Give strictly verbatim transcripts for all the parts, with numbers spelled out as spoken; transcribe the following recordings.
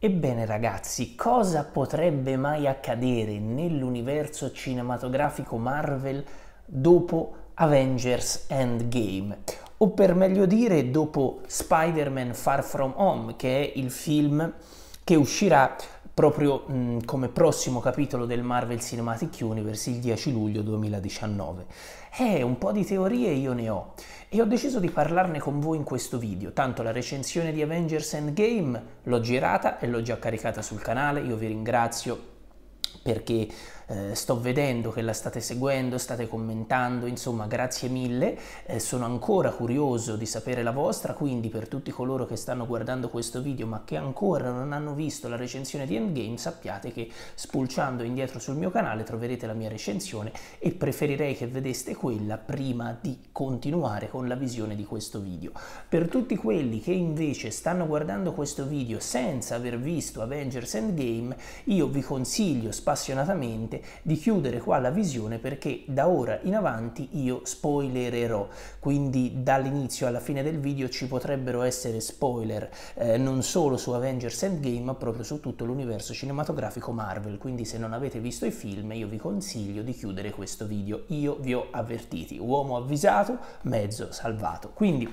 Ebbene ragazzi, cosa potrebbe mai accadere nell'universo cinematografico Marvel dopo Avengers Endgame? O per meglio dire, dopo Spider-Man Far From Home, che è il film che uscirà proprio mh, come prossimo capitolo del Marvel Cinematic Universe il dieci luglio duemiladiciannove. Eh, un po' di teorie io ne ho e ho deciso di parlarne con voi in questo video, tanto la recensione di Avengers Endgame l'ho girata e l'ho già caricata sul canale, io vi ringrazio perché eh, sto vedendo che la state seguendo, state commentando, insomma grazie mille, eh, sono ancora curioso di sapere la vostra, quindi per tutti coloro che stanno guardando questo video ma che ancora non hanno visto la recensione di Endgame, sappiate che spulciando indietro sul mio canale troverete la mia recensione e preferirei che vedeste quella prima di continuare con la visione di questo video. Per tutti quelli che invece stanno guardando questo video senza aver visto Avengers Endgame, io vi consiglio spassionatamente di chiudere qua la visione perché da ora in avanti io spoilererò, quindi dall'inizio alla fine del video ci potrebbero essere spoiler eh, non solo su Avengers Endgame ma proprio su tutto l'universo cinematografico Marvel, quindi se non avete visto i film io vi consiglio di chiudere questo video, io vi ho avvertiti, uomo avvisato, mezzo salvato. Quindi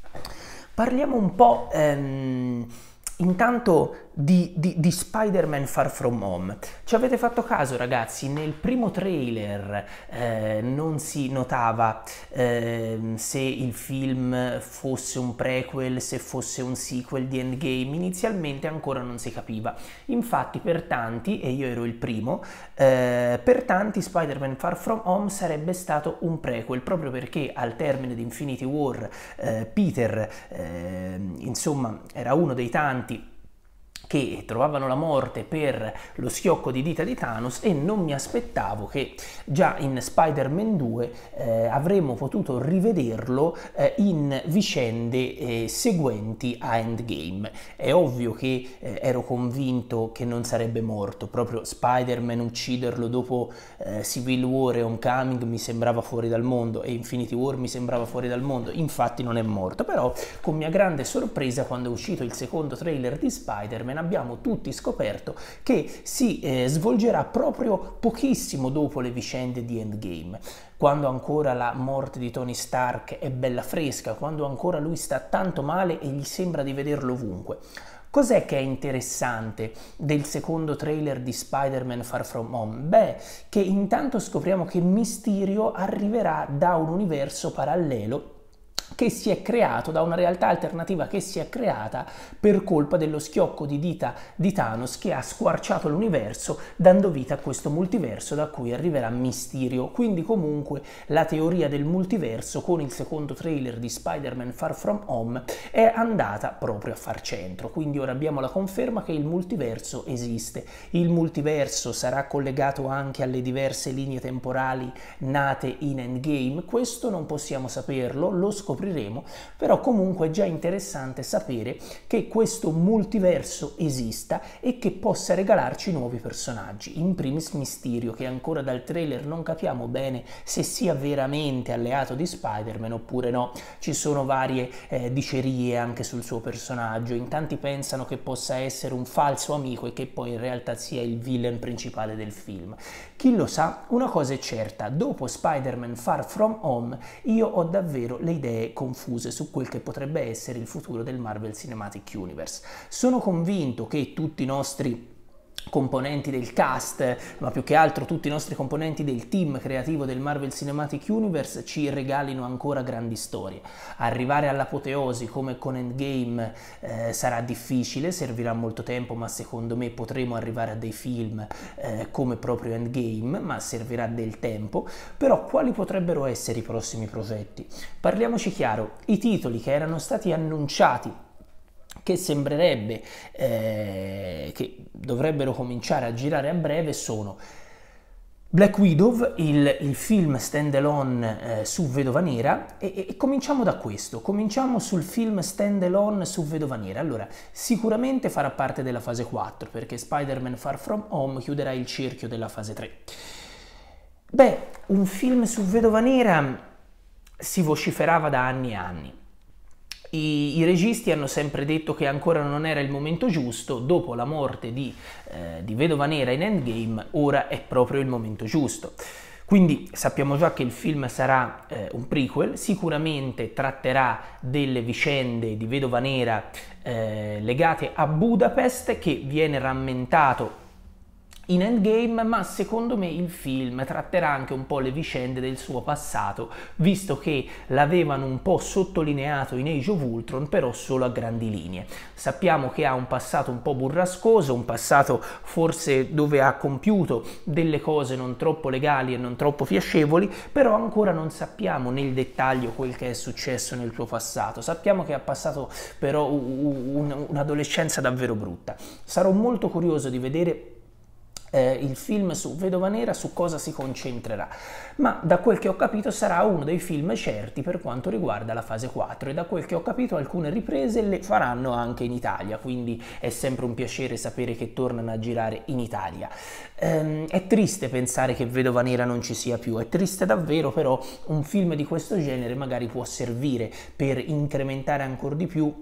parliamo un po' ehm, intanto di, di, di Spider-Man Far From Home. Ci avete fatto caso ragazzi, nel primo trailer eh, non si notava eh, se il film fosse un prequel, se fosse un sequel di Endgame, inizialmente ancora non si capiva. Infatti per tanti, e io ero il primo, eh, per tanti Spider-Man Far From Home sarebbe stato un prequel, proprio perché al termine di Infinity War eh, Peter, eh, insomma, era uno dei tanti che trovavano la morte per lo schiocco di dita di Thanos e non mi aspettavo che già in Spider-Man due eh, avremmo potuto rivederlo eh, in vicende eh, seguenti a Endgame. È ovvio che eh, ero convinto che non sarebbe morto, proprio Spider-Man ucciderlo dopo eh, Civil War e Homecoming mi sembrava fuori dal mondo e Infinity War mi sembrava fuori dal mondo, infatti non è morto, però con mia grande sorpresa quando è uscito il secondo trailer di Spider-Man abbiamo tutti scoperto che si eh, svolgerà proprio pochissimo dopo le vicende di Endgame, quando ancora la morte di Tony Stark è bella fresca, quando ancora lui sta tanto male e gli sembra di vederlo ovunque. Cos'è che è interessante del secondo trailer di Spider-Man Far From Home? Beh, che intanto scopriamo che Mysterio arriverà da un universo parallelo che si è creato, da una realtà alternativa che si è creata per colpa dello schiocco di dita di Thanos che ha squarciato l'universo dando vita a questo multiverso da cui arriverà Mysterio. Quindi comunque la teoria del multiverso con il secondo trailer di Spider-Man Far From Home è andata proprio a far centro, quindi ora abbiamo la conferma che il multiverso esiste. Il multiverso sarà collegato anche alle diverse linee temporali nate in Endgame, questo non possiamo saperlo, lo scopriremo, però comunque è già interessante sapere che questo multiverso esista e che possa regalarci nuovi personaggi, in primis Mysterio, che ancora dal trailer non capiamo bene se sia veramente alleato di Spider-Man oppure no, ci sono varie eh, dicerie anche sul suo personaggio, in tanti pensano che possa essere un falso amico e che poi in realtà sia il villain principale del film. Chi lo sa, una cosa è certa, dopo Spider-Man Far From Home io ho davvero le idee confuse su quel che potrebbe essere il futuro del Marvel Cinematic Universe. Sono convinto che tutti i nostri componenti del cast, ma più che altro tutti i nostri componenti del team creativo del Marvel Cinematic Universe ci regalino ancora grandi storie. Arrivare all'apoteosi come con Endgame eh, sarà difficile, servirà molto tempo, ma secondo me potremo arrivare a dei film eh, come proprio Endgame, ma servirà del tempo. Però quali potrebbero essere i prossimi progetti? Parliamoci chiaro, i titoli che erano stati annunciati che sembrerebbe eh, che dovrebbero cominciare a girare a breve sono Black Widow, il, il film stand-alone eh, su Vedova Nera e, e cominciamo da questo, cominciamo sul film stand-alone su Vedova Nera. Allora, sicuramente farà parte della fase quattro perché Spider-Man Far From Home chiuderà il cerchio della fase tre. Beh, un film su Vedova Nera si vociferava da anni e anni. I, I registi hanno sempre detto che ancora non era il momento giusto, dopo la morte di, eh, di Vedova Nera in Endgame, ora è proprio il momento giusto. Quindi sappiamo già che il film sarà eh, un prequel, sicuramente tratterà delle vicende di Vedova Nera eh, legate a Budapest, che viene rammentato in Endgame, ma secondo me il film tratterà anche un po' le vicende del suo passato, visto che l'avevano un po' sottolineato in Age of Ultron, però solo a grandi linee. Sappiamo che ha un passato un po' burrascoso, un passato forse dove ha compiuto delle cose non troppo legali e non troppo piacevoli, però ancora non sappiamo nel dettaglio quel che è successo nel suo passato. Sappiamo che ha passato però un'adolescenza davvero brutta. Sarò molto curioso di vedere Eh, il film su Vedova Nera, su cosa si concentrerà, ma da quel che ho capito sarà uno dei film certi per quanto riguarda la fase quattro, e da quel che ho capito alcune riprese le faranno anche in Italia, quindi è sempre un piacere sapere che tornano a girare in Italia. Ehm, è triste pensare che Vedova Nera non ci sia più, è triste davvero, però un film di questo genere magari può servire per incrementare ancora di più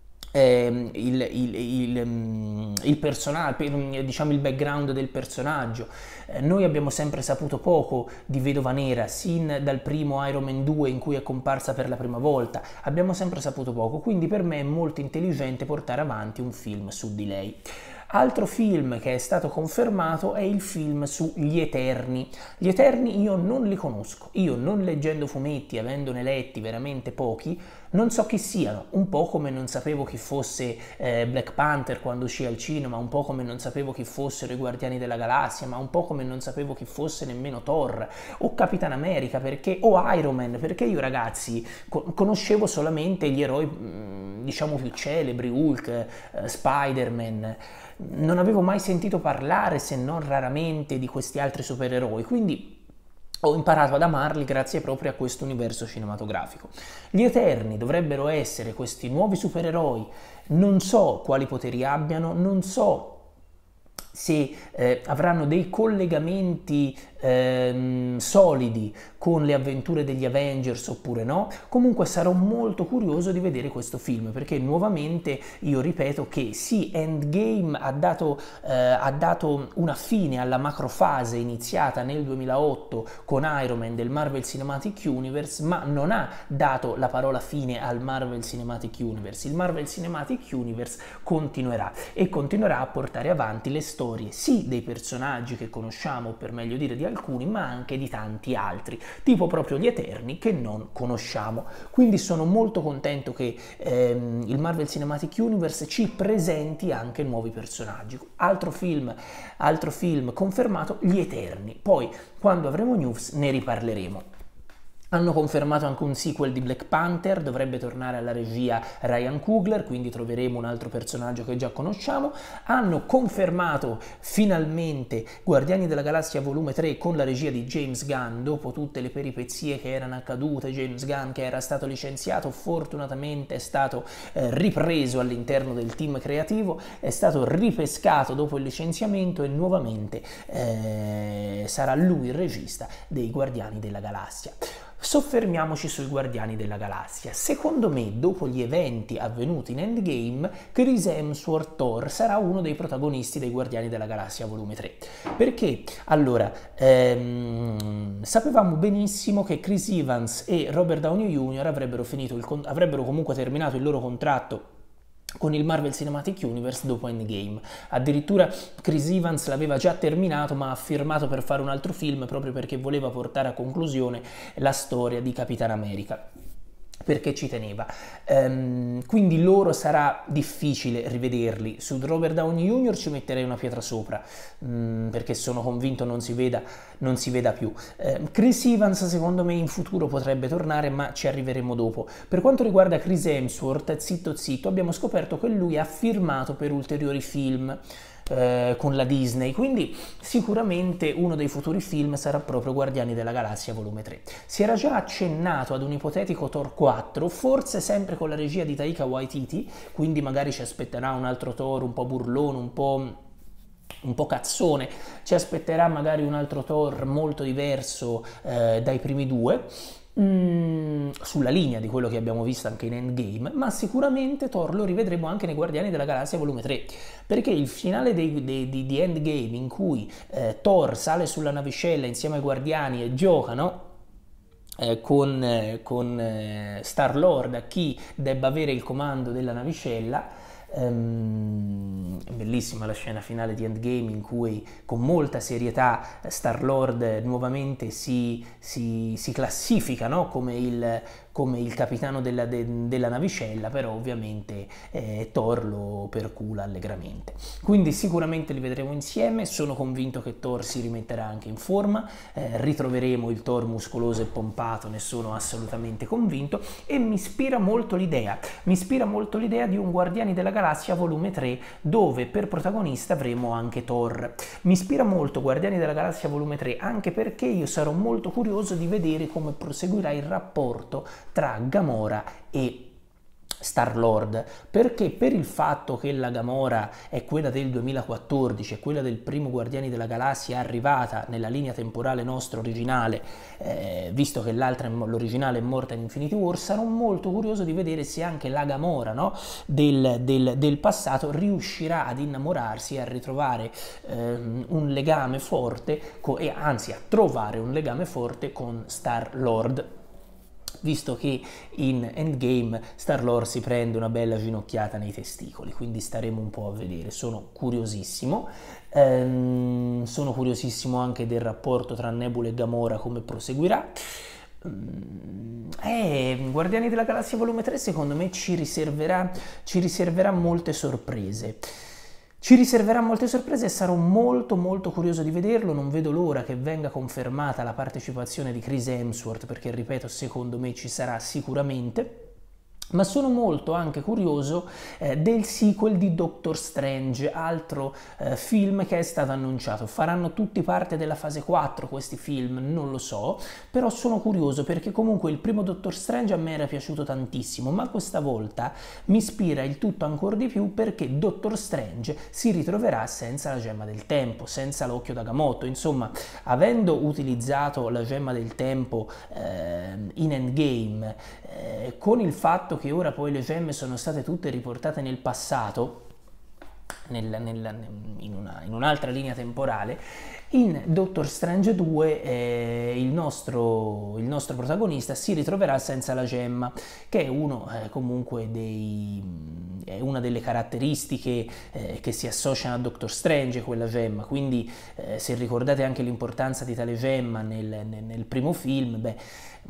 Eh, il, il, il, il personaggio, diciamo il background del personaggio. Eh, noi abbiamo sempre saputo poco di Vedova Nera, sin dal primo Iron Man due in cui è comparsa per la prima volta, abbiamo sempre saputo poco, quindi per me è molto intelligente portare avanti un film su di lei. Altro film che è stato confermato è il film su Gli Eterni. Gli Eterni io non li conosco, io non leggendo fumetti, avendone letti veramente pochi, non so chi siano, un po' come non sapevo chi fosse eh, Black Panther quando uscì al cinema, un po' come non sapevo chi fossero i Guardiani della Galassia, ma un po' come non sapevo chi fosse nemmeno Thor o Capitan America perché, o Iron Man, perché io ragazzi co- conoscevo solamente gli eroi mh, diciamo più celebri, Hulk, eh, Spider-Man. Non avevo mai sentito parlare, se non raramente, di questi altri supereroi, quindi ho imparato ad amarli grazie proprio a questo universo cinematografico. Gli Eterni dovrebbero essere questi nuovi supereroi, non so quali poteri abbiano, non so se eh, avranno dei collegamenti ehm, solidi con le avventure degli Avengers oppure no. Comunque sarò molto curioso di vedere questo film, perché nuovamente io ripeto che sì, Endgame ha dato, eh, ha dato una fine alla macrofase iniziata nel duemilaotto con Iron Man del Marvel Cinematic Universe, ma non ha dato la parola fine al Marvel Cinematic Universe. Il Marvel Cinematic Universe continuerà e continuerà a portare avanti le storie sì dei personaggi che conosciamo, per meglio dire di alcuni, ma anche di tanti altri, tipo proprio gli Eterni che non conosciamo. Quindi sono molto contento che ehm, il Marvel Cinematic Universe ci presenti anche nuovi personaggi. Altro film, altro film confermato, Gli Eterni. Poi quando avremo news ne riparleremo. Hanno confermato anche un sequel di Black Panther, dovrebbe tornare alla regia Ryan Coogler, quindi troveremo un altro personaggio che già conosciamo. Hanno confermato finalmente Guardiani della Galassia volume tre con la regia di James Gunn, dopo tutte le peripezie che erano accadute. James Gunn, che era stato licenziato, fortunatamente è stato eh, ripreso all'interno del team creativo, è stato ripescato dopo il licenziamento e nuovamente eh, sarà lui il regista dei Guardiani della Galassia. Soffermiamoci sui Guardiani della Galassia. Secondo me, dopo gli eventi avvenuti in Endgame, Chris Hemsworth Thor sarà uno dei protagonisti dei Guardiani della Galassia volume tre. Perché? Allora, ehm, sapevamo benissimo che Chris Evans e Robert Downey junior avrebbero finito il con- avrebbero comunque terminato il loro contratto con il Marvel Cinematic Universe dopo Endgame. Addirittura Chris Evans l'aveva già terminato, ma ha firmato per fare un altro film proprio perché voleva portare a conclusione la storia di Capitan America, perché ci teneva. Um, quindi loro sarà difficile rivederli. Su Robert Downey junior ci metterei una pietra sopra, um, perché sono convinto non si veda, non si veda più. Uh, Chris Evans secondo me in futuro potrebbe tornare, ma ci arriveremo dopo. Per quanto riguarda Chris Hemsworth, zitto zitto, abbiamo scoperto che lui ha firmato per ulteriori film Eh, con la Disney, quindi sicuramente uno dei futuri film sarà proprio Guardiani della Galassia volume tre. Si era già accennato ad un ipotetico Thor quattro, forse sempre con la regia di Taika Waititi, quindi magari ci aspetterà un altro Thor un po' burlone, un po' un po' cazzone, ci aspetterà magari un altro Thor molto diverso eh, dai primi due. mm, sulla linea di quello che abbiamo visto anche in Endgame, ma sicuramente Thor lo rivedremo anche nei Guardiani della Galassia volume tre, perché il finale dei, dei, di, di Endgame, in cui eh, Thor sale sulla navicella insieme ai Guardiani e giocano Eh, con, eh, con eh, Star-Lord a chi debba avere il comando della navicella. Ehm, bellissima la scena finale di Endgame, in cui con molta serietà Star-Lord nuovamente si, si, si classifica, no? come, il, come il capitano della, de, della navicella, però ovviamente eh, Thor lo percula allegramente. Quindi sicuramente li vedremo insieme, sono convinto che Thor si rimetterà anche in forma, eh, ritroveremo il Thor muscoloso e pompato, ne sono assolutamente convinto, e mi ispira molto l'idea, mi ispira molto l'idea di un Guardiani della Galassia volume tre, dove per protagonista avremo anche Thor. Mi ispira molto Guardiani della Galassia volume tre, anche perché io sarò molto curioso di vedere come proseguirà il rapporto tra Gamora e Star-Lord, perché per il fatto che la Gamora è quella del duemilaquattordici, è quella del primo Guardiani della Galassia arrivata nella linea temporale nostra originale, eh, visto che l'altra, l'originale, è morta in Infinity War, sarò molto curioso di vedere se anche la Gamora, no, del, del, del passato riuscirà ad innamorarsi e a ritrovare ehm, un legame forte, e anzi a trovare un legame forte con Star-Lord, visto che in Endgame Star-Lord si prende una bella ginocchiata nei testicoli, quindi staremo un po' a vedere. Sono curiosissimo, ehm, sono curiosissimo anche del rapporto tra Nebula e Gamora, come proseguirà. Eh, Guardiani della Galassia volume tre secondo me ci riserverà, ci riserverà molte sorprese. Ci riserverà molte sorprese e sarò molto molto curioso di vederlo. Non vedo l'ora che venga confermata la partecipazione di Chris Hemsworth, perché ripeto, secondo me ci sarà sicuramente. Ma sono molto anche curioso eh, del sequel di Doctor Strange, altro eh, film che è stato annunciato. Faranno tutti parte della fase quattro questi film? Non lo so, però sono curioso perché comunque il primo Doctor Strange a me era piaciuto tantissimo, ma questa volta mi ispira il tutto ancora di più perché Doctor Strange si ritroverà senza la gemma del tempo, senza l'occhio d'Agamotto. Insomma, avendo utilizzato la gemma del tempo eh, in Endgame, eh, con il fatto che ora poi le gemme sono state tutte riportate nel passato, nel, nel, in, una, in un'altra linea temporale, in Doctor Strange due eh, il, nostro, il nostro protagonista si ritroverà senza la gemma, che è, uno, eh, comunque dei, è una delle caratteristiche eh, che si associano a Doctor Strange, quella gemma. Quindi eh, se ricordate anche l'importanza di tale gemma nel, nel, nel primo film, beh,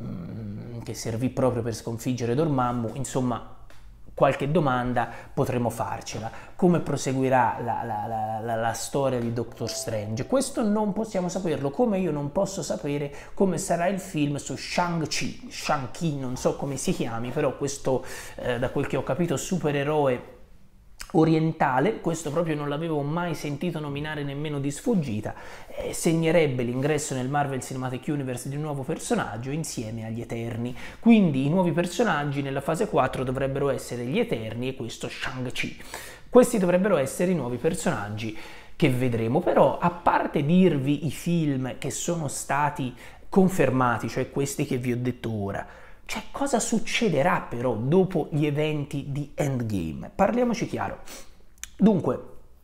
mh, che servì proprio per sconfiggere Dormammu, insomma qualche domanda potremo farcela. Come proseguirà la, la, la, la, la storia di Doctor Strange? Questo non possiamo saperlo, come io non posso sapere come sarà il film su Shang-Chi, Shang-Chi, non so come si chiami, però questo, eh, da quel che ho capito, supereroe orientale, questo proprio non l'avevo mai sentito nominare nemmeno di sfuggita, eh, segnerebbe l'ingresso nel Marvel Cinematic Universe di un nuovo personaggio insieme agli Eterni. Quindi i nuovi personaggi nella fase quattro dovrebbero essere gli Eterni e questo Shang-Chi. Questi dovrebbero essere i nuovi personaggi che vedremo. Però, a parte dirvi i film che sono stati confermati, cioè questi che vi ho detto ora, cioè, cosa succederà però dopo gli eventi di Endgame? Parliamoci chiaro. Dunque,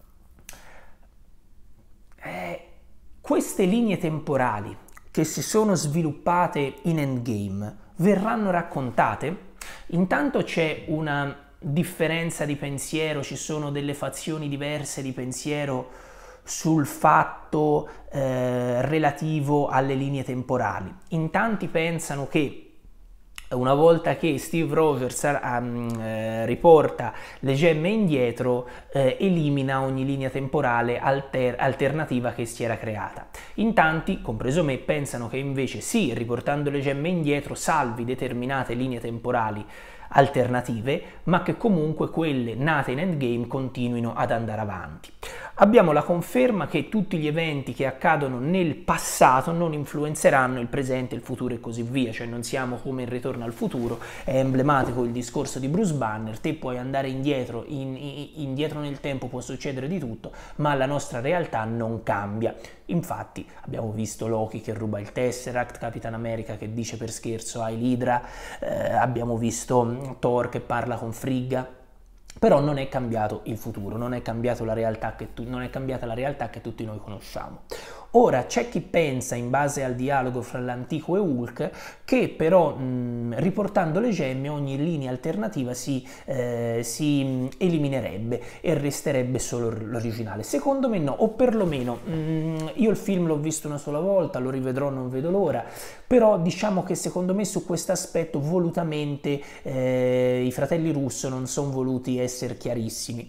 eh, queste linee temporali che si sono sviluppate in Endgame verranno raccontate? Intanto c'è una differenza di pensiero, ci sono delle fazioni diverse di pensiero sul fatto eh, relativo alle linee temporali. In tanti pensano che una volta che Steve Rogers um, eh, riporta le gemme indietro, eh, elimina ogni linea temporale alter alternativa che si era creata. In tanti, compreso me, pensano che invece sì, riportando le gemme indietro salvi determinate linee temporali alternative, ma che comunque quelle nate in Endgame continuino ad andare avanti. Abbiamo la conferma che tutti gli eventi che accadono nel passato non influenzeranno il presente, il futuro e così via, cioè non siamo come in Ritorno al futuro. È emblematico il discorso di Bruce Banner: te puoi andare indietro, in, in, indietro nel tempo, può succedere di tutto, ma la nostra realtà non cambia. Infatti abbiamo visto Loki che ruba il Tesseract, Capitan America che dice per scherzo Heil Hydra, eh, abbiamo visto Thor che parla con Frigga. Però non è cambiato il futuro, non è, cambiato la realtà che tu, non è cambiata la realtà che tutti noi conosciamo. Ora c'è chi pensa, in base al dialogo fra l'antico e Hulk, che però mh, riportando le gemme ogni linea alternativa si, eh, si eliminerebbe e resterebbe solo l'originale. Secondo me no, o perlomeno mh, io il film l'ho visto una sola volta, lo rivedrò, non vedo l'ora, però diciamo che secondo me su questo aspetto volutamente eh, i fratelli Russo non sono voluti essere chiarissimi.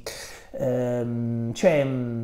Ehm, cioè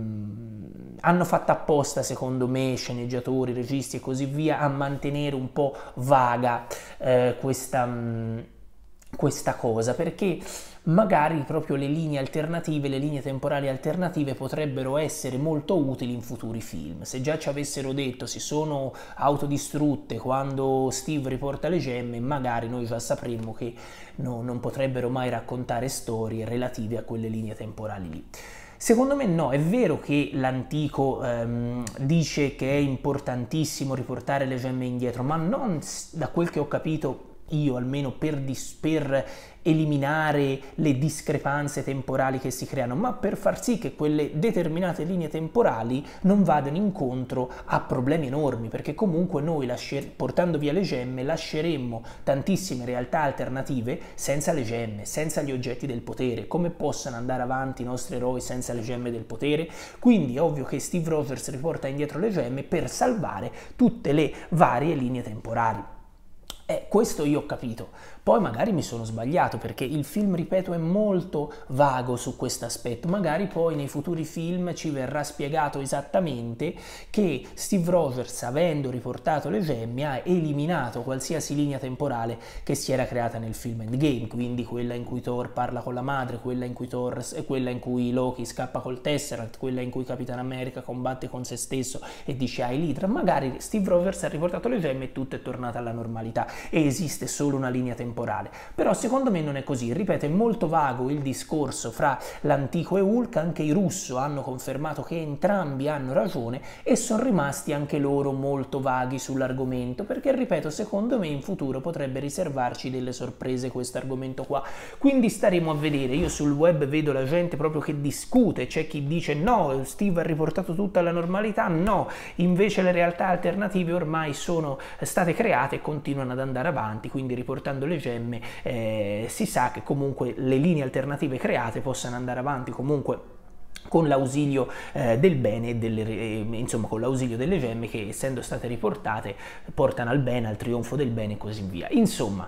mh, hanno fatto apposta, secondo me, sceneggiatori, registi e così via, a mantenere un po' vaga eh, questa, mh, questa cosa, perché magari proprio le linee alternative, le linee temporali alternative potrebbero essere molto utili in futuri film. Se già ci avessero detto si sono autodistrutte quando Steve riporta le gemme, magari noi già sapremmo che no, non potrebbero mai raccontare storie relative a quelle linee temporali lì. Secondo me no, è vero che l'antico ehm, dice che è importantissimo riportare le gemme indietro, ma non, da quel che ho capito io almeno, per, dis- per eliminare le discrepanze temporali che si creano, ma per far sì che quelle determinate linee temporali non vadano incontro a problemi enormi, perché comunque noi lascer- portando via le gemme lasceremmo tantissime realtà alternative senza le gemme, senza gli oggetti del potere. Come possono andare avanti i nostri eroi senza le gemme del potere? Quindi è ovvio che Steve Rogers riporta indietro le gemme per salvare tutte le varie linee temporali. Eh, questo io ho capito, poi magari mi sono sbagliato, perché il film, ripeto, è molto vago su questo aspetto. Magari poi nei futuri film ci verrà spiegato esattamente che Steve Rogers, avendo riportato le gemme, ha eliminato qualsiasi linea temporale che si era creata nel film Endgame, quindi quella in cui Thor parla con la madre, quella in cui, Thor, quella in cui Loki scappa col Tesseract, quella in cui Capitan America combatte con se stesso e dice Heil Hydra. Magari Steve Rogers ha riportato le gemme e tutto è tornato alla normalità e esiste solo una linea temporale. Però secondo me non è così, ripeto, è molto vago il discorso fra l'antico e Hulk. Anche i Russo hanno confermato che entrambi hanno ragione e sono rimasti anche loro molto vaghi sull'argomento, perché ripeto, secondo me in futuro potrebbe riservarci delle sorprese questo argomento qua, quindi staremo a vedere. Io sul web vedo la gente proprio che discute, c'è chi dice no, Steve ha riportato tutta alla normalità, no, invece le realtà alternative ormai sono state create e continuano ad andare avanti, quindi riportando le gemme eh, si sa che comunque le linee alternative create possano andare avanti comunque con l'ausilio eh, del bene e delle, eh, insomma con l'ausilio delle gemme che, essendo state riportate, portano al bene, al trionfo del bene e così via. Insomma,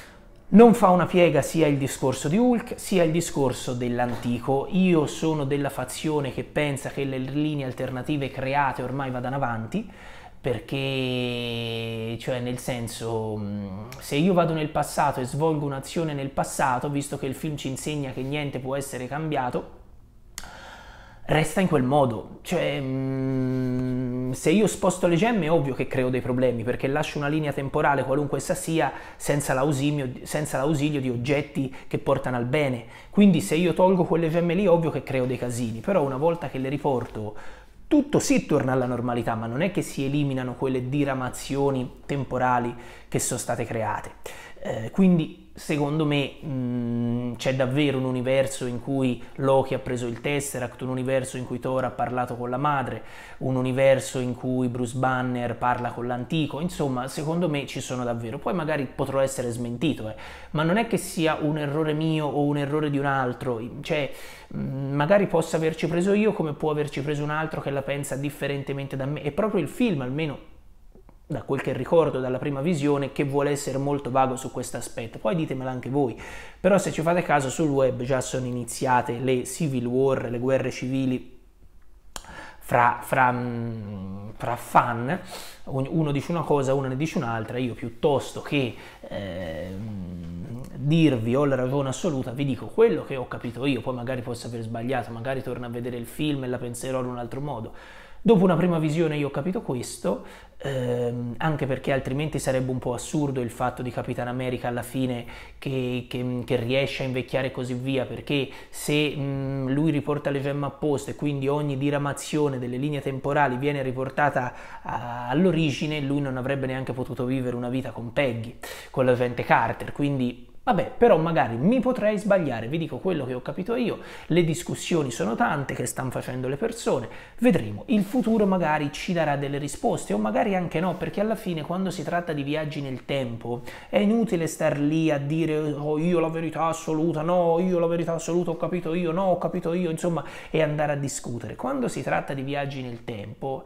non fa una piega sia il discorso di Hulk sia il discorso dell'antico. Io sono della fazione che pensa che le linee alternative create ormai vadano avanti, perché, cioè, nel senso, se io vado nel passato e svolgo un'azione nel passato, visto che il film ci insegna che niente può essere cambiato, resta in quel modo. Cioè, se io sposto le gemme è ovvio che creo dei problemi, perché lascio una linea temporale, qualunque essa sia, senza l'ausilio, senza l'ausilio di oggetti che portano al bene. Quindi se io tolgo quelle gemme lì, è ovvio che creo dei casini, però una volta che le riporto tutto sì torna alla normalità, ma non è che si eliminano quelle diramazioni temporali che sono state create. Eh, quindi secondo me mh, c'è davvero un universo in cui Loki ha preso il Tesseract, un universo in cui Thor ha parlato con la madre, un universo in cui Bruce Banner parla con l'antico. Insomma, secondo me ci sono davvero. Poi magari potrò essere smentito, eh, ma non è che sia un errore mio o un errore di un altro. Cioè, mh, magari posso averci preso io come può averci preso un altro che la pensa differentemente da me. È proprio il film, almeno da quel che ricordo dalla prima visione, che vuole essere molto vago su questo aspetto. Poi ditemelo anche voi. Però se ci fate caso, sul web già sono iniziate le civil war, le guerre civili fra, fra, fra fan, uno dice una cosa, uno ne dice un'altra. Io piuttosto che eh, dirvi ho la ragione assoluta, vi dico quello che ho capito io, poi magari posso aver sbagliato, magari torno a vedere il film e la penserò in un altro modo. Dopo una prima visione io ho capito questo, ehm, anche perché altrimenti sarebbe un po' assurdo il fatto di Capitan America alla fine che, che, che riesce a invecchiare e così via, perché se mh, lui riporta le gemme apposta e quindi ogni diramazione delle linee temporali viene riportata all'origine, lui non avrebbe neanche potuto vivere una vita con Peggy, con l'agente Carter, quindi... Vabbè, però magari mi potrei sbagliare, vi dico quello che ho capito io, le discussioni sono tante che stanno facendo le persone, vedremo, il futuro magari ci darà delle risposte o magari anche no, perché alla fine quando si tratta di viaggi nel tempo è inutile star lì a dire oh io la verità assoluta, no, io la verità assoluta ho capito io, no, ho capito io, insomma, e andare a discutere. Quando si tratta di viaggi nel tempo...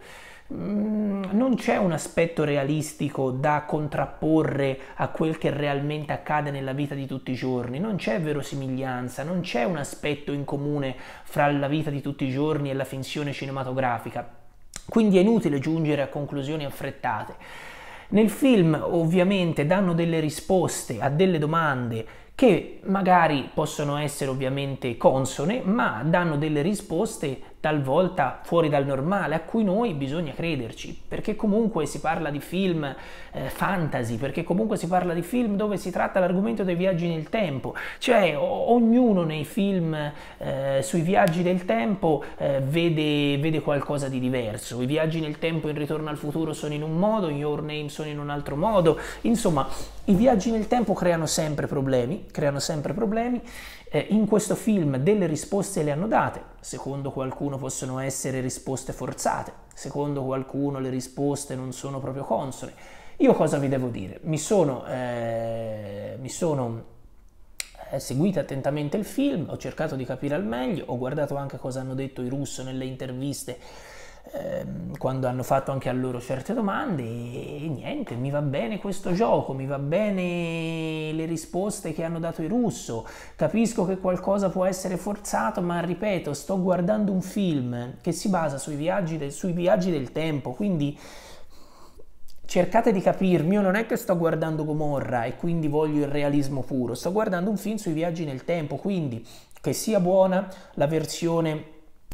non c'è un aspetto realistico da contrapporre a quel che realmente accade nella vita di tutti i giorni, non c'è verosimiglianza, non c'è un aspetto in comune fra la vita di tutti i giorni e la finzione cinematografica, quindi è inutile giungere a conclusioni affrettate. Nel film ovviamente danno delle risposte a delle domande che magari possono essere ovviamente consone, ma danno delle risposte talvolta fuori dal normale, a cui noi bisogna crederci, perché comunque si parla di film eh, fantasy, perché comunque si parla di film dove si tratta l'argomento dei viaggi nel tempo, cioè o- ognuno nei film eh, sui viaggi del tempo eh, vede, vede qualcosa di diverso. I viaggi nel tempo in Ritorno al futuro sono in un modo, in Your Name sono in un altro modo, insomma i viaggi nel tempo creano sempre problemi, creano sempre problemi. Eh, in questo film delle risposte le hanno date, secondo qualcuno possono essere risposte forzate, secondo qualcuno le risposte non sono proprio consone. Io cosa vi devo dire? Mi sono, eh, mi sono eh, seguito attentamente il film, ho cercato di capire al meglio, ho guardato anche cosa hanno detto i russo nelle interviste, quando hanno fatto anche a loro certe domande e niente, mi va bene questo gioco, mi va bene le risposte che hanno dato i russo, capisco che qualcosa può essere forzato, ma ripeto, sto guardando un film che si basa sui viaggi del, sui viaggi del tempo, quindi cercate di capirmi, io non è che sto guardando Gomorra e quindi voglio il realismo puro, sto guardando un film sui viaggi nel tempo, quindi che sia buona la versione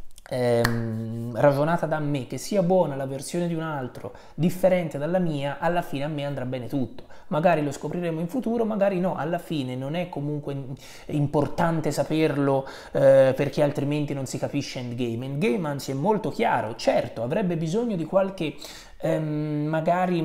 Ehm, ragionata da me, che sia buona la versione di un altro differente dalla mia, alla fine a me andrà bene tutto. Magari lo scopriremo in futuro, magari no, alla fine non è comunque importante saperlo eh, perché altrimenti non si capisce Endgame. Endgame anzi è molto chiaro, certo avrebbe bisogno di qualche ehm, magari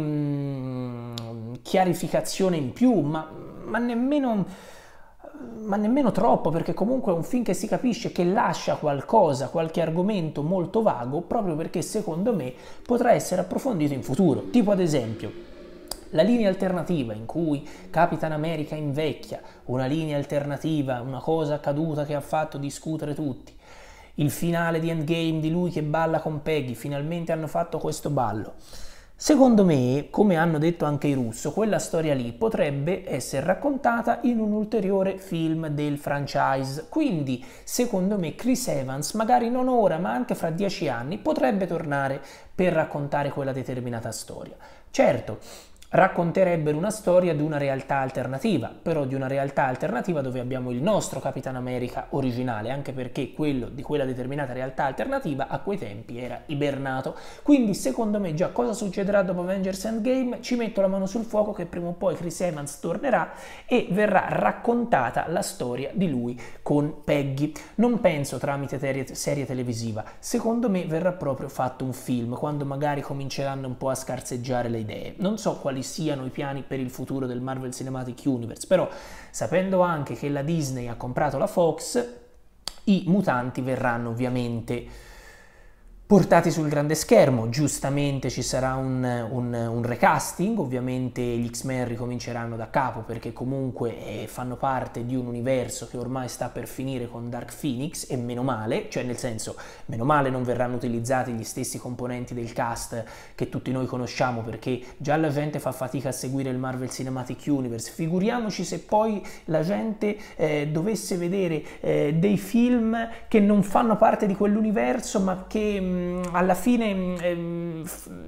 mh, chiarificazione in più, ma, ma nemmeno... ma nemmeno troppo, perché comunque è un film che si capisce, che lascia qualcosa, qualche argomento molto vago, proprio perché secondo me potrà essere approfondito in futuro. Tipo ad esempio la linea alternativa in cui Capitan America invecchia, una linea alternativa, una cosa accaduta che ha fatto discutere tutti. Il finale di Endgame di lui che balla con Peggy, finalmente hanno fatto questo ballo. Secondo me, come hanno detto anche i russo, quella storia lì potrebbe essere raccontata in un ulteriore film del franchise. Quindi, secondo me, Chris Evans, magari non ora, ma anche fra dieci anni, potrebbe tornare per raccontare quella determinata storia. Certo, racconterebbero una storia di una realtà alternativa, però di una realtà alternativa dove abbiamo il nostro Capitan America originale, anche perché quello di quella determinata realtà alternativa a quei tempi era ibernato. Quindi secondo me già cosa succederà dopo Avengers Endgame? Ci metto la mano sul fuoco che prima o poi Chris Evans tornerà e verrà raccontata la storia di lui con Peggy. Non penso tramite serie, serie televisiva, secondo me verrà proprio fatto un film, quando magari cominceranno un po' a scarseggiare le idee. Non so quali siano i piani per il futuro del Marvel Cinematic Universe, però sapendo anche che la Disney ha comprato la Fox, i mutanti verranno ovviamente portati sul grande schermo. Giustamente ci sarà un, un, un recasting, ovviamente gli X-Men ricominceranno da capo perché comunque eh, fanno parte di un universo che ormai sta per finire con Dark Phoenix, e meno male, cioè nel senso, meno male non verranno utilizzati gli stessi componenti del cast che tutti noi conosciamo, perché già la gente fa fatica a seguire il Marvel Cinematic Universe, figuriamoci se poi la gente eh, dovesse vedere eh, dei film che non fanno parte di quell'universo ma che mh, alla fine mh,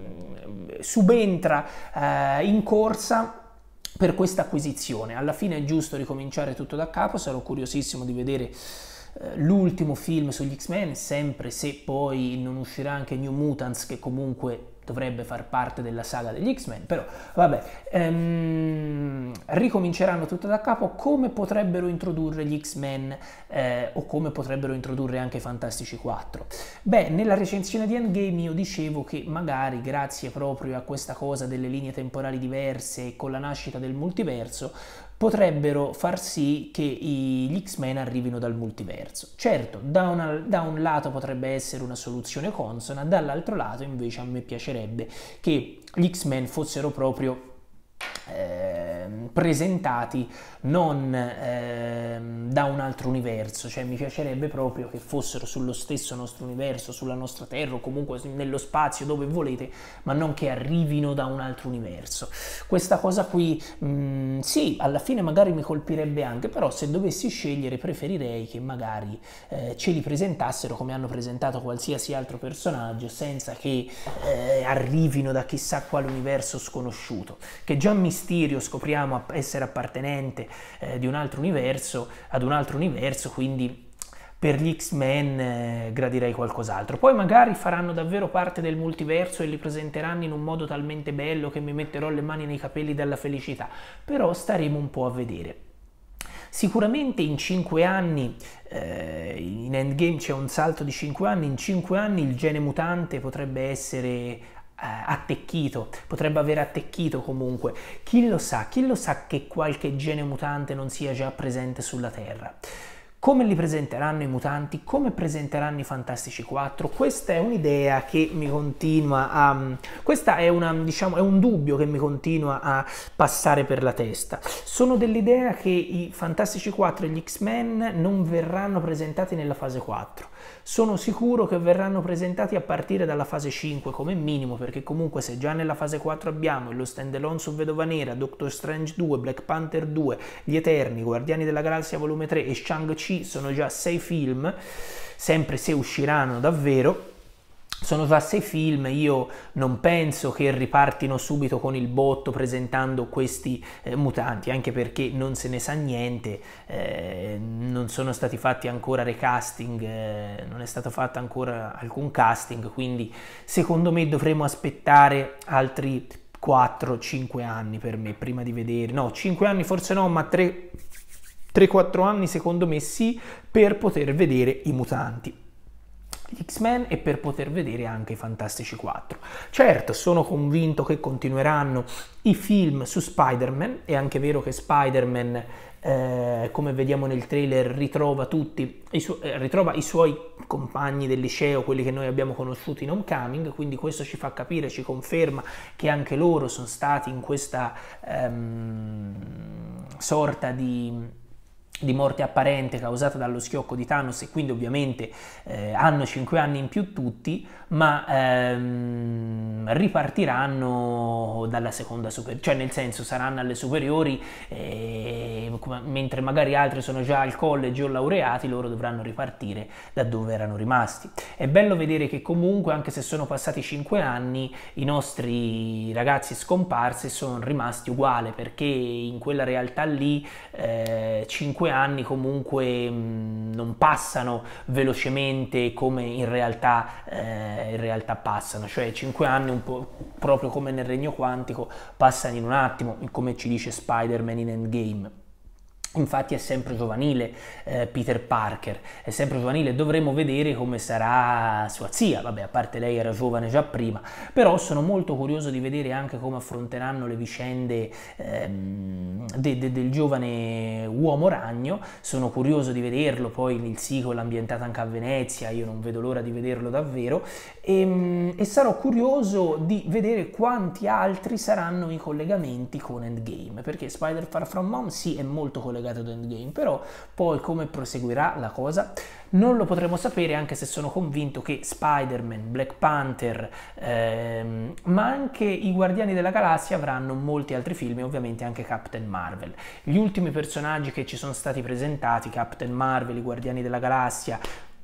subentra uh, in corsa per questa acquisizione. Alla fine è giusto ricominciare tutto da capo, sarò curiosissimo di vedere l'ultimo film sugli X-Men, sempre se poi non uscirà anche New Mutants, che comunque dovrebbe far parte della saga degli X-Men, però vabbè, ehm, ricominceranno tutto da capo. Come potrebbero introdurre gli X-Men eh, o come potrebbero introdurre anche i Fantastici quattro? Beh, nella recensione di Endgame io dicevo che magari grazie proprio a questa cosa delle linee temporali diverse e con la nascita del multiverso potrebbero far sì che gli X-Men arrivino dal multiverso. Certo, da, una, da un lato potrebbe essere una soluzione consona, dall'altro lato invece a me piacerebbe che gli X-Men fossero proprio eh, presentati non eh, da un altro universo, cioè mi piacerebbe proprio che fossero sullo stesso nostro universo, sulla nostra Terra o comunque nello spazio, dove volete, ma non che arrivino da un altro universo. Questa cosa qui mh, sì, alla fine magari mi colpirebbe anche, però se dovessi scegliere preferirei che magari eh, ce li presentassero come hanno presentato qualsiasi altro personaggio, senza che eh, arrivino da chissà quale universo sconosciuto, che già Mysterio scopriamo essere appartenente eh, di un altro universo ad un altro universo, quindi per gli X-Men eh, gradirei qualcos'altro. Poi magari faranno davvero parte del multiverso e li presenteranno in un modo talmente bello che mi metterò le mani nei capelli dalla felicità, però staremo un po' a vedere. Sicuramente in cinque anni, eh, in Endgame c'è un salto di cinque anni, in cinque anni il gene mutante potrebbe essere attecchito, potrebbe aver attecchito comunque, chi lo sa, chi lo sa che qualche gene mutante non sia già presente sulla Terra. Come li presenteranno i mutanti? Come presenteranno i Fantastici quattro? Questa è un'idea che mi continua a... Questa è, una, diciamo, è un dubbio che mi continua a passare per la testa. Sono dell'idea che i Fantastici quattro e gli X-Men non verranno presentati nella fase quattro. Sono sicuro che verranno presentati a partire dalla fase cinque come minimo, perché comunque se già nella fase quattro abbiamo lo standalone su Vedova Nera, Doctor Strange due, Black Panther due, Gli Eterni, Guardiani della Galassia volume tre e Shang-Chi, sono già sei film, sempre se usciranno davvero. Sono già sei film, io non penso che ripartino subito con il botto presentando questi eh, mutanti, anche perché non se ne sa niente, eh, non sono stati fatti ancora recasting, eh, non è stato fatto ancora alcun casting, quindi secondo me dovremo aspettare altri quattro cinque anni per me prima di vedere, no, cinque anni forse no, ma tre quattro anni secondo me sì, per poter vedere i mutanti, gli X-Men, e per poter vedere anche i Fantastici quattro. Certo, sono convinto che continueranno i film su Spider-Man, è anche vero che Spider-Man, eh, come vediamo nel trailer, ritrova tutti i, su- eh, ritrova i suoi compagni del liceo, quelli che noi abbiamo conosciuto in Homecoming, quindi questo ci fa capire, ci conferma che anche loro sono stati in questa ehm, sorta di di morte apparente causata dallo schiocco di Thanos, e quindi ovviamente eh, hanno cinque anni in più tutti, ma ehm, ripartiranno dalla seconda superiore, cioè nel senso saranno alle superiori, eh, mentre magari altri sono già al college o laureati, loro dovranno ripartire da dove erano rimasti. È bello vedere che comunque, anche se sono passati cinque anni, i nostri ragazzi scomparsi sono rimasti uguali, perché in quella realtà lì eh, cinque anni comunque mh, non passano velocemente come in realtà, eh, in realtà passano, cioè cinque anni un po' proprio come nel regno quantico passano in un attimo, come ci dice Spider-Man in Endgame. Infatti è sempre giovanile eh, Peter Parker, è sempre giovanile, dovremo vedere come sarà sua zia, vabbè, a parte lei era giovane già prima, però sono molto curioso di vedere anche come affronteranno le vicende ehm, de, de, del giovane uomo ragno, sono curioso di vederlo, poi il sequel ambientato anche a Venezia, io non vedo l'ora di vederlo davvero, e, e sarò curioso di vedere quanti altri saranno i collegamenti con Endgame, perché Spider Far From Home sì è molto collegato ad Endgame, però poi come proseguirà la cosa non lo potremo sapere, anche se sono convinto che Spider-Man, Black Panther, ehm, ma anche i Guardiani della Galassia avranno molti altri film, e ovviamente anche Captain Marvel. Gli ultimi personaggi che ci sono stati presentati, Captain Marvel, i Guardiani della Galassia,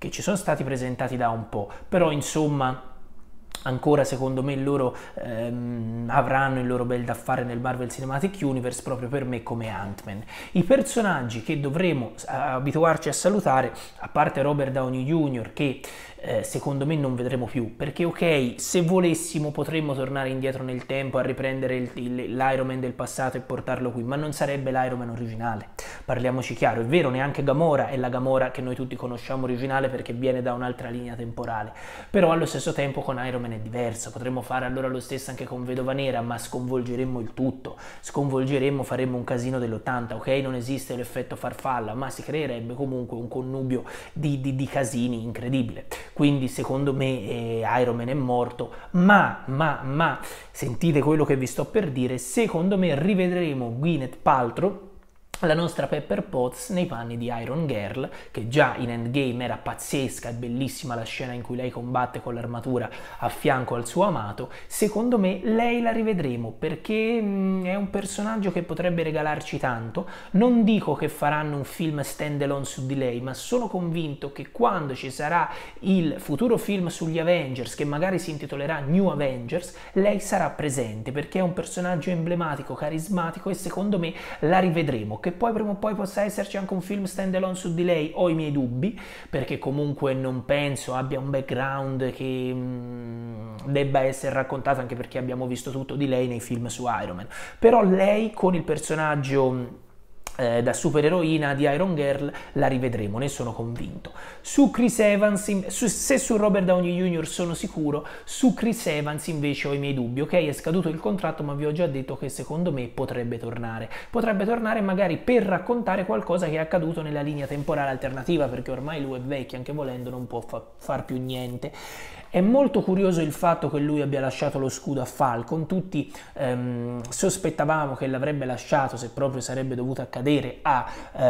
che ci sono stati presentati da un po', però insomma ancora secondo me loro ehm, avranno il loro bel da fare nel Marvel Cinematic Universe, proprio per me come Ant-Man. I personaggi che dovremo abituarci a salutare, a parte Robert Downey junior che eh, secondo me non vedremo più, perché ok, se volessimo potremmo tornare indietro nel tempo a riprendere l'Iron Man del passato e portarlo qui, ma non sarebbe l'Iron Man originale, parliamoci chiaro. È vero, neanche Gamora è la Gamora che noi tutti conosciamo originale, perché viene da un'altra linea temporale, però allo stesso tempo con Iron Man è diverso. Potremmo fare allora lo stesso anche con Vedova Nera, ma sconvolgeremmo il tutto, sconvolgeremmo, faremmo un casino dell'ottanta. Ok, non esiste l'effetto farfalla, ma si creerebbe comunque un connubio di, di, di casini incredibile. Quindi secondo me eh, Iron Man è morto, ma, ma, ma, sentite quello che vi sto per dire, secondo me rivedremo Gwyneth Paltrow, la nostra Pepper Potts, nei panni di Iron Girl, che già in Endgame era pazzesca e bellissima la scena in cui lei combatte con l'armatura a fianco al suo amato. Secondo me lei la rivedremo, perché mh, è un personaggio che potrebbe regalarci tanto. Non dico che faranno un film stand alone su di lei, ma sono convinto che quando ci sarà il futuro film sugli Avengers, che magari si intitolerà New Avengers, lei sarà presente, perché è un personaggio emblematico, carismatico, e secondo me la rivedremo. Che poi prima o poi possa esserci anche un film stand alone su di lei, ho i miei dubbi, perché comunque non penso abbia un background che mh, debba essere raccontato, anche perché abbiamo visto tutto di lei nei film su Iron Man. Però lei con il personaggio Eh, da supereroina di Iron Girl la rivedremo, ne sono convinto. Su Chris Evans, su, se su Robert Downey junior sono sicuro, su Chris Evans invece ho i miei dubbi. Ok, è scaduto il contratto, ma vi ho già detto che secondo me potrebbe tornare. Potrebbe tornare magari per raccontare qualcosa che è accaduto nella linea temporale alternativa, perché ormai lui è vecchio, anche volendo non può fa far più niente. È molto curioso il fatto che lui abbia lasciato lo scudo a Falcon. Tutti ehm, sospettavamo che l'avrebbe lasciato, se proprio sarebbe dovuto accadere, a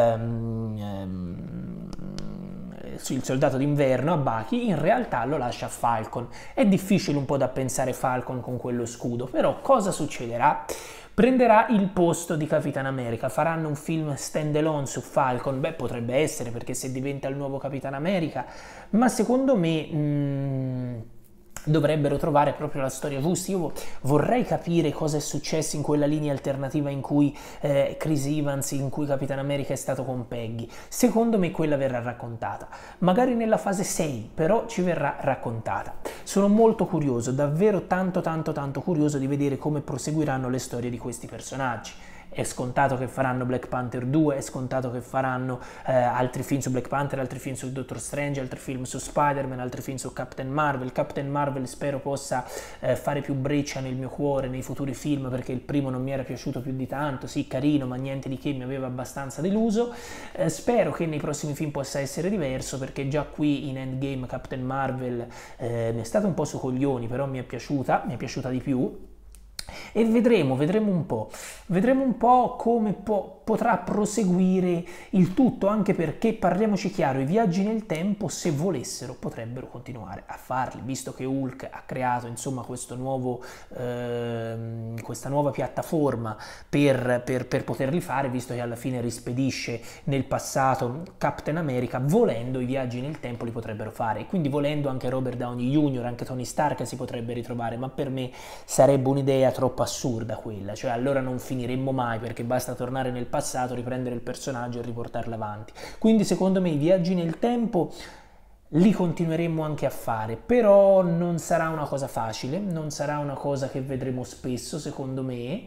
ehm, ehm, il soldato d'inverno, a Bucky. In realtà lo lascia a Falcon. È difficile un po' da pensare Falcon con quello scudo, però cosa succederà? Prenderà il posto di Capitan America, faranno un film stand alone su Falcon? Beh, potrebbe essere, perché se diventa il nuovo Capitan America, ma secondo me mh, dovrebbero trovare proprio la storia giusta. Io vorrei capire cosa è successo in quella linea alternativa in cui eh, Chris Evans, in cui Capitan America è stato con Peggy. Secondo me quella verrà raccontata, magari nella fase sei, però ci verrà raccontata. Sono molto curioso, davvero tanto tanto tanto curioso di vedere come proseguiranno le storie di questi personaggi. È scontato che faranno Black Panther due, è scontato che faranno eh, altri film su Black Panther, altri film su Doctor Strange, altri film su Spider-Man, altri film su Captain Marvel. Captain Marvel spero possa eh, fare più breccia nel mio cuore nei futuri film, perché il primo non mi era piaciuto più di tanto, sì carino ma niente di che, mi aveva abbastanza deluso. Eh, spero che nei prossimi film possa essere diverso, perché già qui in Endgame Captain Marvel eh, mi è stata un po' su coglioni, però mi è piaciuta, mi è piaciuta di più. E vedremo, vedremo un po', vedremo un po' come po potrà proseguire il tutto, anche perché, parliamoci chiaro, i viaggi nel tempo, se volessero, potrebbero continuare a farli, visto che Hulk ha creato, insomma, questo nuovo, eh, questa nuova piattaforma per, per, per poterli fare, visto che alla fine rispedisce nel passato Captain America. Volendo, i viaggi nel tempo li potrebbero fare, e quindi volendo anche Robert Downey junior, anche Tony Stark si potrebbe ritrovare, ma per me sarebbe un'idea troppo assurda quella, cioè allora non finiremmo mai, perché basta tornare nel passato, riprendere il personaggio e riportarlo avanti. Quindi secondo me i viaggi nel tempo li continueremo anche a fare, però non sarà una cosa facile, non sarà una cosa che vedremo spesso, secondo me.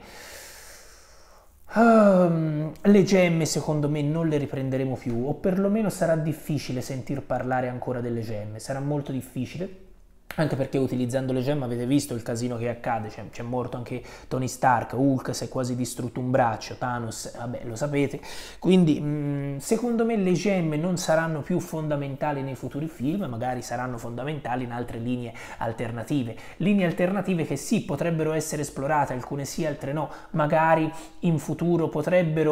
Um, le gemme secondo me non le riprenderemo più, o perlomeno sarà difficile sentir parlare ancora delle gemme, sarà molto difficile. Anche perché utilizzando le gemme avete visto il casino che accade, c'è, c'è morto anche Tony Stark, Hulk si è quasi distrutto un braccio, Thanos, vabbè lo sapete, quindi mh, secondo me le gemme non saranno più fondamentali nei futuri film, magari saranno fondamentali in altre linee alternative, linee alternative che sì, potrebbero essere esplorate, alcune sì, altre no, magari in futuro potrebbero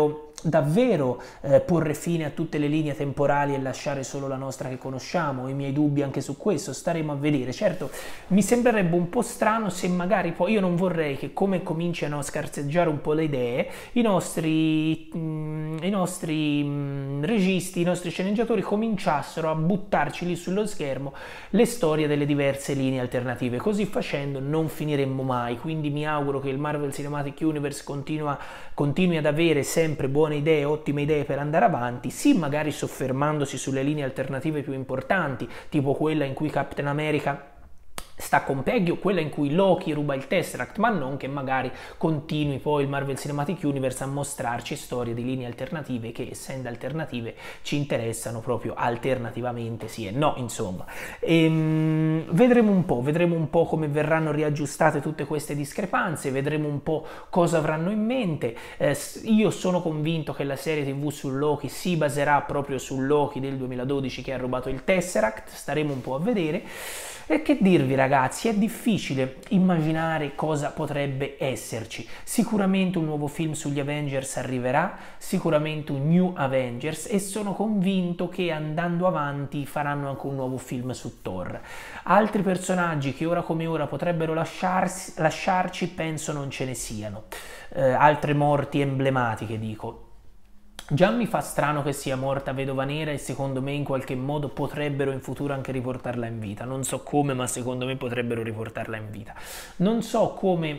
davvero eh, porre fine a tutte le linee temporali e lasciare solo la nostra che conosciamo? Ho i miei dubbi anche su questo, staremo a vedere. Certo, mi sembrerebbe un po' strano se magari poi, io non vorrei che, come cominciano a scarseggiare un po' le idee, i nostri, mh, i nostri mh, registi, i nostri sceneggiatori cominciassero a buttarci lì sullo schermo le storie delle diverse linee alternative. Così facendo non finiremmo mai, quindi mi auguro che il Marvel Cinematic Universe continua, continui ad avere sempre buone idee, ottime idee per andare avanti, sì, magari soffermandosi sulle linee alternative più importanti, tipo quella in cui Captain America sta con Peggy o quella in cui Loki ruba il Tesseract, ma non che magari continui poi il Marvel Cinematic Universe a mostrarci storie di linee alternative che, essendo alternative, ci interessano proprio alternativamente, sì e no, insomma. Ehm, vedremo un po', vedremo un po' come verranno riaggiustate tutte queste discrepanze, vedremo un po' cosa avranno in mente. Eh, io sono convinto che la serie tivù su Loki si baserà proprio su Loki del duemiladodici che ha rubato il Tesseract, staremo un po' a vedere. E che dirvi ragazzi, è difficile immaginare cosa potrebbe esserci. Sicuramente un nuovo film sugli Avengers arriverà, sicuramente un New Avengers, e sono convinto che andando avanti faranno anche un nuovo film su Thor. Altri personaggi che ora come ora potrebbero lasciarsi, lasciarci penso non ce ne siano. Eh, altre morti emblematiche dico. Già mi fa strano che sia morta Vedova Nera e secondo me in qualche modo potrebbero in futuro anche riportarla in vita. Non so come, ma secondo me potrebbero riportarla in vita. Non so come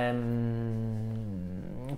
ehm,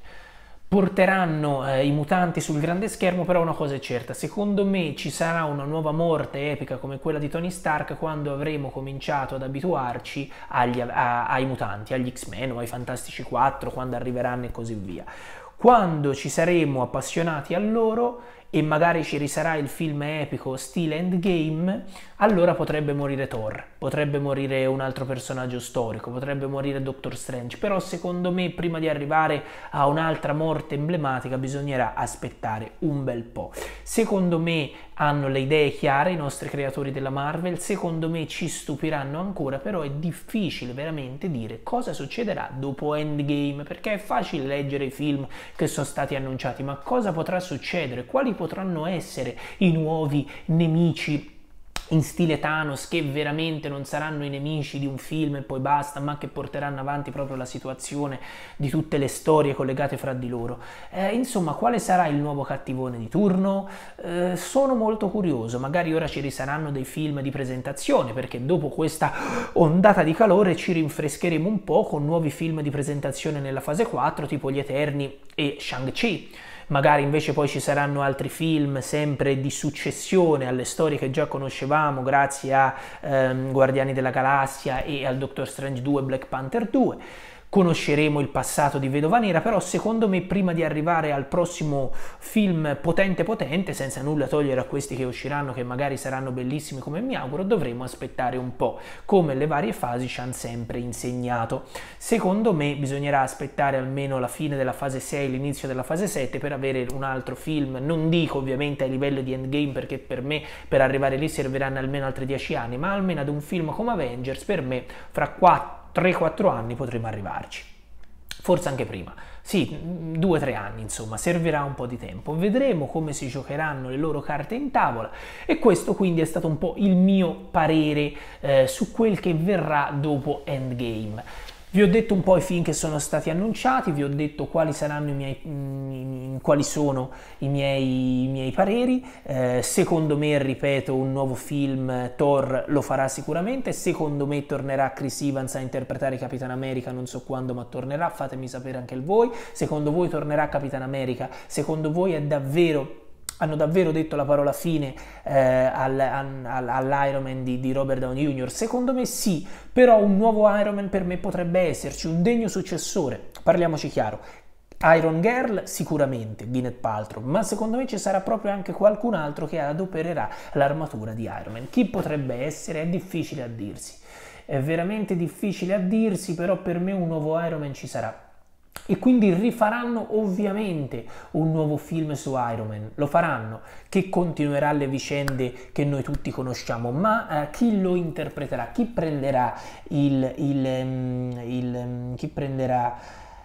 porteranno eh, i mutanti sul grande schermo, però una cosa è certa, secondo me ci sarà una nuova morte epica come quella di Tony Stark quando avremo cominciato ad abituarci agli, a, ai mutanti, agli X-Men o ai Fantastici quattro, quando arriveranno e così via. Quando ci saremo appassionati a loro e magari ci risarà il film epico stile Endgame, allora potrebbe morire Thor, potrebbe morire un altro personaggio storico, potrebbe morire Doctor Strange, però secondo me prima di arrivare a un'altra morte emblematica bisognerà aspettare un bel po'. Secondo me hanno le idee chiare i nostri creatori della Marvel, secondo me ci stupiranno ancora, però è difficile veramente dire cosa succederà dopo Endgame, perché è facile leggere i film che sono stati annunciati, ma cosa potrà succedere? Quali potranno essere i nuovi nemici in stile Thanos, che veramente non saranno i nemici di un film e poi basta, ma che porteranno avanti proprio la situazione di tutte le storie collegate fra di loro. Eh, insomma, quale sarà il nuovo cattivone di turno? Eh, sono molto curioso, magari ora ci risaranno dei film di presentazione, perché dopo questa ondata di calore ci rinfrescheremo un po' con nuovi film di presentazione nella fase quattro, tipo Gli Eterni e Shang-Chi. Magari invece poi ci saranno altri film sempre di successione alle storie che già conoscevamo grazie a ehm, Guardiani della Galassia e al Doctor Strange due, Black Panther due. Conosceremo il passato di Vedova Nera, però secondo me prima di arrivare al prossimo film potente potente, senza nulla togliere a questi che usciranno, che magari saranno bellissimi come mi auguro, dovremo aspettare un po', come le varie fasi ci hanno sempre insegnato. Secondo me bisognerà aspettare almeno la fine della fase sei, l'inizio della fase sette per avere un altro film, non dico ovviamente a livello di Endgame, perché per me per arrivare lì serviranno almeno altri dieci anni, ma almeno ad un film come Avengers per me fra quattro tre quattro anni potremo arrivarci, forse anche prima, sì, due tre anni insomma, servirà un po' di tempo, vedremo come si giocheranno le loro carte in tavola e questo quindi è stato un po' il mio parere eh, su quel che verrà dopo Endgame. Vi ho detto un po' i film che sono stati annunciati, vi ho detto quali saranno i miei, mh, quali sono i miei, i miei pareri. Eh, secondo me, ripeto, un nuovo film Thor lo farà sicuramente. Secondo me tornerà Chris Evans a interpretare Capitan America, non so quando, ma tornerà. Fatemi sapere anche il voi. Secondo voi tornerà Capitan America? Secondo voi è davvero... hanno davvero detto la parola fine eh, al, al, all'Iron Man di, di Robert Downey junior? Secondo me sì, però un nuovo Iron Man per me potrebbe esserci, un degno successore, parliamoci chiaro. Iron Girl sicuramente, Gwyneth Paltrow, ma secondo me ci sarà proprio anche qualcun altro che adopererà l'armatura di Iron Man. Chi potrebbe essere? È difficile a dirsi, è veramente difficile a dirsi, però per me un nuovo Iron Man ci sarà. E quindi rifaranno ovviamente un nuovo film su Iron Man, lo faranno, che continuerà le vicende che noi tutti conosciamo, ma eh, chi lo interpreterà, chi prenderà il, il, il, il chi prenderà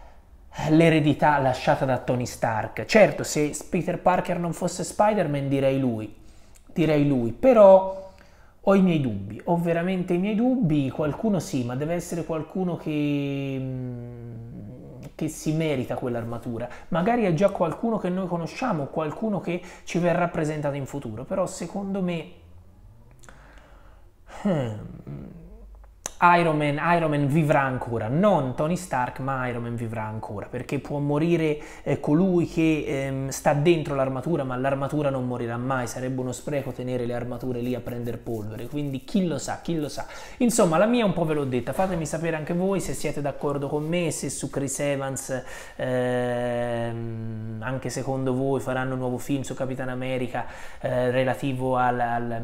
l'eredità lasciata da Tony Stark. Certo, se Peter Parker non fosse Spider-Man direi lui, direi lui, però ho i miei dubbi, ho veramente i miei dubbi, qualcuno sì, ma deve essere qualcuno che, che si merita quell'armatura, magari è già qualcuno che noi conosciamo, qualcuno che ci verrà presentato in futuro, però secondo me hmm, Iron Man, Iron Man vivrà ancora, non Tony Stark, ma Iron Man vivrà ancora, perché può morire eh, colui che ehm, sta dentro l'armatura, ma l'armatura non morirà mai, sarebbe uno spreco tenere le armature lì a prendere polvere, quindi chi lo sa, chi lo sa. Insomma, la mia un po' ve l'ho detta, fatemi sapere anche voi se siete d'accordo con me, se su Chris Evans, ehm, anche secondo voi, faranno un nuovo film su Capitan America eh, relativo al... al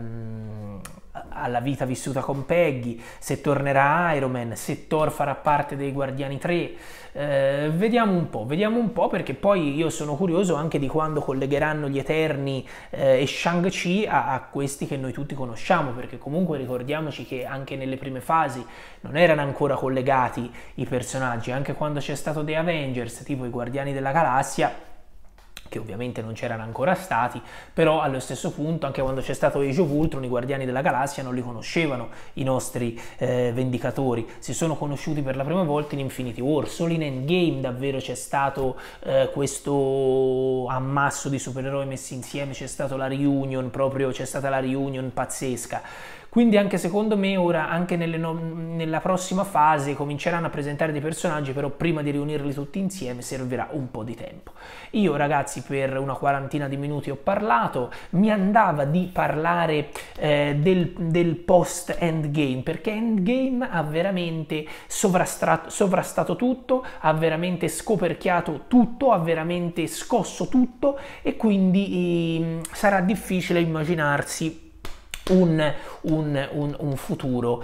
alla vita vissuta con Peggy, se tornerà Iron Man, se Thor farà parte dei Guardiani tre, eh, vediamo un po', vediamo un po', perché poi io sono curioso anche di quando collegheranno gli Eterni eh, e Shang-Chi a, a questi che noi tutti conosciamo, perché comunque ricordiamoci che anche nelle prime fasi non erano ancora collegati i personaggi, anche quando c'è stato The Avengers, tipo i Guardiani della Galassia, che ovviamente non c'erano ancora stati, però allo stesso punto anche quando c'è stato Age of Ultron i Guardiani della Galassia non li conoscevano i nostri eh, Vendicatori, si sono conosciuti per la prima volta in Infinity War, solo in Endgame davvero c'è stato eh, questo ammasso di supereroi messi insieme, c'è stata la reunion, proprio c'è stata la reunion pazzesca. Quindi anche secondo me ora, anche nelle no nella prossima fase, cominceranno a presentare dei personaggi, però prima di riunirli tutti insieme servirà un po' di tempo. Io ragazzi per una quarantina di minuti ho parlato, mi andava di parlare eh, del, del post Endgame, perché Endgame ha veramente sovrastato tutto, ha veramente scoperchiato tutto, ha veramente scosso tutto e quindi eh, sarà difficile immaginarsi Un, un, un, un futuro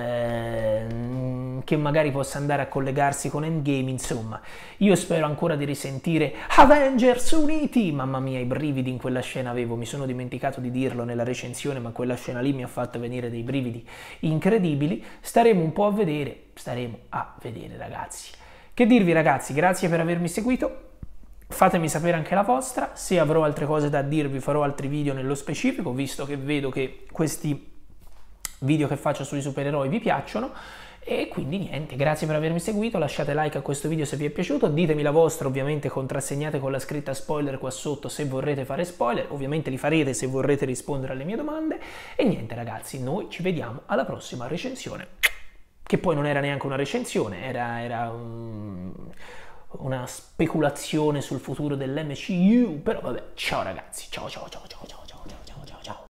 eh, che magari possa andare a collegarsi con Endgame. Insomma, io spero ancora di risentire Avengers Uniti. Mamma mia, i brividi in quella scena avevo, mi sono dimenticato di dirlo nella recensione, ma quella scena lì mi ha fatto venire dei brividi incredibili. Staremo un po' a vedere, staremo a vedere ragazzi. Che dirvi ragazzi, grazie per avermi seguito. Fatemi sapere anche la vostra, se avrò altre cose da dirvi farò altri video nello specifico, visto che vedo che questi video che faccio sui supereroi vi piacciono. E quindi niente, grazie per avermi seguito, lasciate like a questo video se vi è piaciuto, ditemi la vostra, ovviamente contrassegnate con la scritta spoiler qua sotto se vorrete fare spoiler, ovviamente li farete se vorrete rispondere alle mie domande. E niente ragazzi, noi ci vediamo alla prossima recensione, che poi non era neanche una recensione, era, era un... una speculazione sul futuro dell'M C U, però vabbè, ciao ragazzi, ciao ciao ciao ciao ciao.